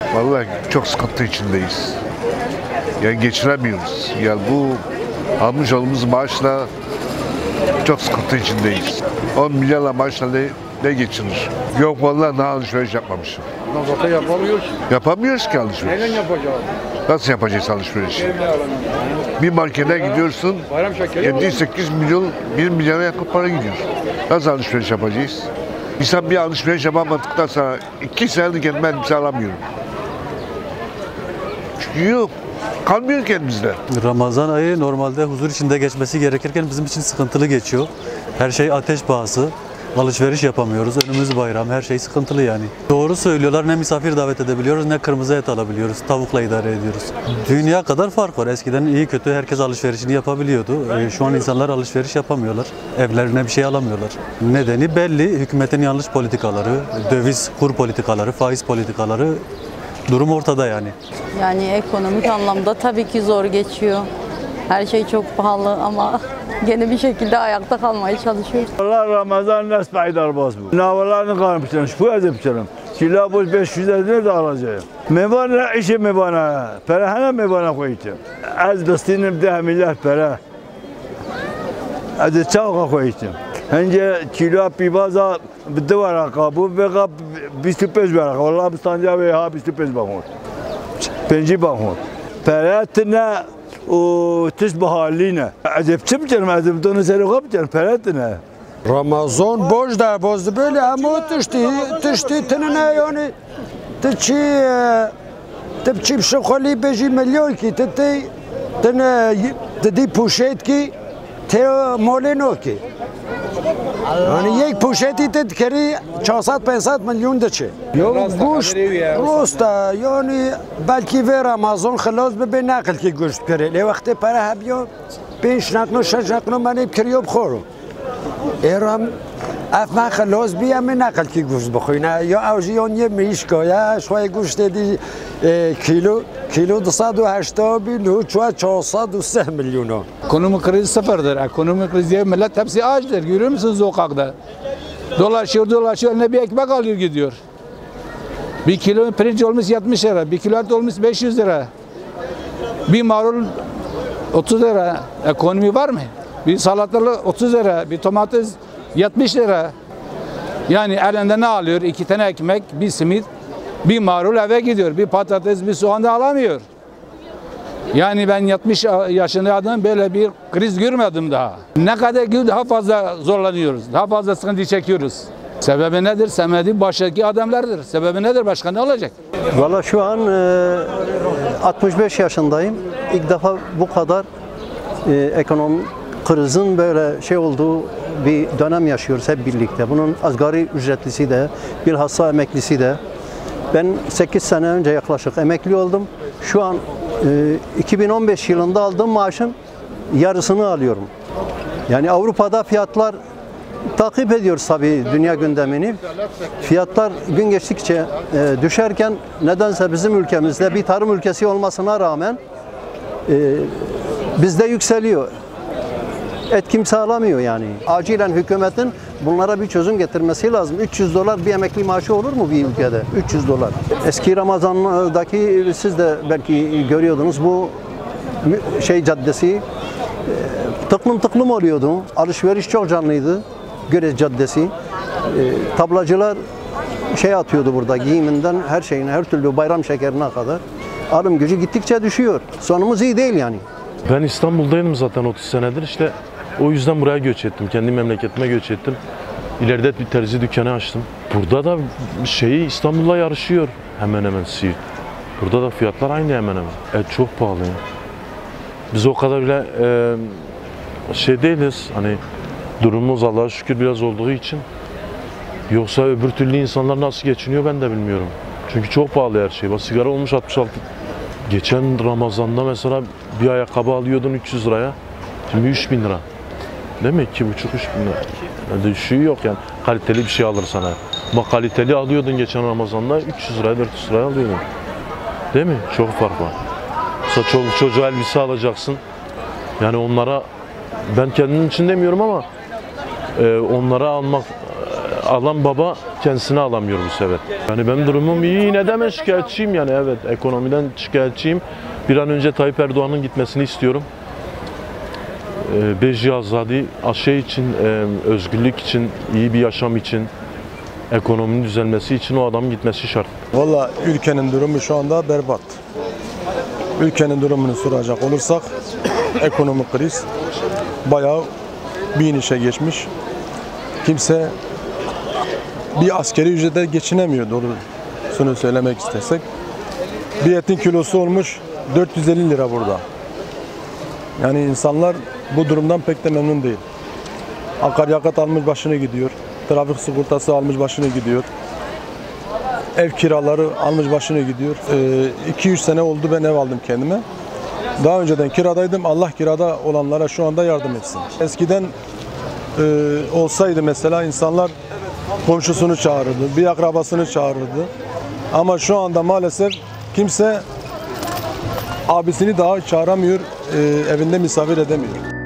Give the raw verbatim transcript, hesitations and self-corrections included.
Vallahi çok sıkıntı içindeyiz. Yani geçiremiyoruz. Yani bu almış olduğumuz maaşla çok sıkıntı içindeyiz. on milyarla maaşla ne, ne geçinir? Yok vallahi daha alışveriş yapmamışım. Zaten yapamıyoruz. Yapamıyoruz ki alışveriş. Neyle yapacağız? Nasıl yapacağız alışveriş? Bir markete gidiyorsun, yedi sekiz milyon, bir milyona yakın para gidiyor. Nasıl alışveriş yapacağız? İnsan bir alışveriş yapamadıktan sonra iki senedir kendime elbise alamıyorum. Çünkü yok, kalmıyor kendimizde. Ramazan ayı normalde huzur içinde geçmesi gerekirken bizim için sıkıntılı geçiyor. Her şey ateş pahası. Alışveriş yapamıyoruz. Önümüz bayram. Her şey sıkıntılı yani. Doğru söylüyorlar. Ne misafir davet edebiliyoruz ne kırmızı et alabiliyoruz. Tavukla idare ediyoruz. Dünya kadar fark var. Eskiden iyi kötü herkes alışverişini yapabiliyordu. Şu an insanlar alışveriş yapamıyorlar. Evlerine bir şey alamıyorlar. Nedeni belli. Hükümetin yanlış politikaları, döviz kur politikaları, faiz politikaları, durum ortada yani. Yani ekonomik anlamda tabii ki zor geçiyor. Her şey çok pahalı ama gene bir şekilde ayakta kalmaya çalışıyoruz. Allah Ramazan nasıl paydar boz bu. Navalarını kalmışlar, şu edip canım. Kilo boz beş yüz lira da alacağım. Mevana işi mevana, para hana mevana koyacağım. Az destinim de milyar para. Az çağa koyacağım. Hence kilo pibaza bitti var kabu ve kap yüz beş var. Allah bistanca ve ha yüz beş bakıyor. Penci bakıyor. Para tına o tiş bahaline. Acep çim canım acep donu seni kap canım peratine. Ramazan boş da bozdu böyle ama tıştı tıştı tınına yani tçi tçi şokoli beji milyon ki tete tene dedi poşet ki te moleno ki. Yani یک poşeti de kere çarşat pensat milyon da çe. Yok goşt rosta yani belki ve Ramazan خلاص به نقل کی گوشت کرد. لی وقتی پر هبیو پنج نقل و شش نقل من کریوب خورو. ایران اف من خلاص بیام من نقل کی گوشت بخوینه یا اوجیان یه میشکا یا شوی گوشت دی کیلو کیلو دوصد و هشتاد bin çarşıda و سه milyonu. Ekonomik kriz sıfırdır. Ekonomik krizde millet hepsi açtır. Görüyor musunuz sokakta? Dolaşıyor dolaşıyor ne bir ekmek alıyor gidiyor. Bir kilo pirinç olmuş yetmiş lira, bir kilo et olmuş beş yüz lira. Bir marul otuz lira. Ekonomi var mı? Bir salatalık otuz lira, bir domates yetmiş lira. Yani elinde ne alıyor? İki tane ekmek, bir simit, bir marul eve gidiyor. Bir patates, bir soğan da alamıyor. Yani ben yetmiş yaşındaydım böyle bir kriz görmedim daha. Ne kadar daha fazla zorlanıyoruz, daha fazla sıkıntı çekiyoruz. Sebebi nedir? Sebebi baştaki adamlardır. Sebebi nedir? Başka ne olacak? Valla şu an e, altmış beş yaşındayım. İlk defa bu kadar e, ekonomik krizin böyle şey olduğu bir dönem yaşıyoruz hep birlikte. Bunun asgari ücretlisi de, bilhassa emeklisi de. Ben sekiz sene önce yaklaşık emekli oldum. Şu an e, iki bin on beş yılında aldığım maaşın yarısını alıyorum. Yani Avrupa'da fiyatlar takip ediyoruz tabii dünya gündemini. Fiyatlar gün geçtikçe e, düşerken nedense bizim ülkemizde bir tarım ülkesi olmasına rağmen e, bizde yükseliyor. Et kimse alamıyor yani. Acilen hükümetin bunlara bir çözüm getirmesi lazım. üç yüz dolar bir emekli maaşı olur mu bir ülkede? üç yüz dolar. Eski Ramazan'daki siz de belki görüyordunuz bu şey caddesi tıklım tıklım oluyordu. Alışveriş çok canlıydı. Göre Caddesi. Tablacılar şey atıyordu burada giyiminden her şeyine, her türlü bayram şekerine kadar. Alım gücü gittikçe düşüyor. Sonumuz iyi değil yani. Ben İstanbul'daydım zaten otuz senedir işte o yüzden buraya göç ettim. Kendi memleketime göç ettim. İleride bir terzi dükkanı açtım. Burada da şeyi İstanbul'la yarışıyor hemen hemen Siirt. Burada da fiyatlar aynı hemen hemen. Et çok pahalı ya. Biz o kadar bile e, şey değiliz hani durumumuz Allah'a şükür biraz olduğu için. Yoksa öbür türlü insanlar nasıl geçiniyor ben de bilmiyorum. Çünkü çok pahalı her şey. Bak sigara olmuş altmış altı. Geçen Ramazan'da mesela bir ayakkabı alıyordun üç yüz liraya. Şimdi üç bin lira. Değil mi? iki buçuk üç bin lira. Yani düşüğü yok yani. Kaliteli bir şey alırsan. Bak kaliteli alıyordun geçen Ramazan'da üç yüz liraya dört yüz liraya alıyordun. Değil mi? Çok fark var. Mesela çoluk çocuğa elbise alacaksın. Yani onlara ben kendim için demiyorum ama e, onlara almak alan baba kendisine alamıyor bu sefer. Yani benim durumum iyi, yine de ben şikayetçiyim yani, evet, ekonomiden şikayetçiyim. Bir an önce Tayyip Erdoğan'ın gitmesini istiyorum. Beji azadi, şey için, özgürlük için, iyi bir yaşam için, ekonominin düzelmesi için o adamın gitmesi şart. Valla ülkenin durumu şu anda berbat. Ülkenin durumunu soracak olursak ekonomik kriz bayağı bir inişe geçmiş. Kimse bir askeri ücrete geçinemiyor, doğrusunu söylemek istersek. Bir etin kilosu olmuş dört yüz elli lira burada. Yani insanlar bu durumdan pek de memnun değil. Akaryakıt almış başını gidiyor. Trafik sigortası almış başını gidiyor. Ev kiraları almış başını gidiyor. iki üç sene oldu ben ev aldım kendime. Daha önceden kiradaydım. Allah kirada olanlara şu anda yardım etsin. Eskiden e, olsaydı mesela insanlar komşusunu çağırırdı, bir akrabasını çağırırdı. Ama şu anda maalesef kimse abisini daha çağıramıyor, e, evinde misafir edemiyor.